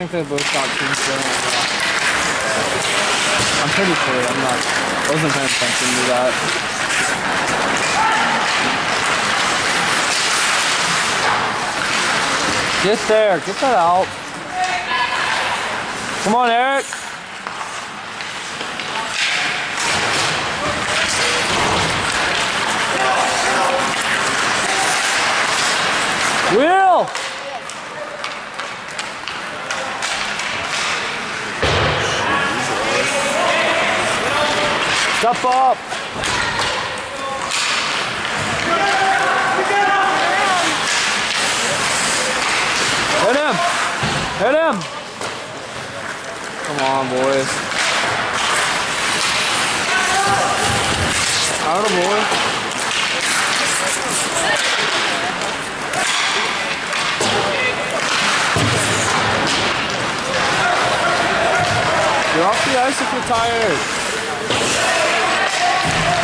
think they both got teams going like that. I'm pretty sure. Wasn't paying attention to that. Get there. Get that out. Come on, Eric. Will! Step up! Hit him! Hit him! Come on, boys. Out of boy. You're off the ice if you're tired.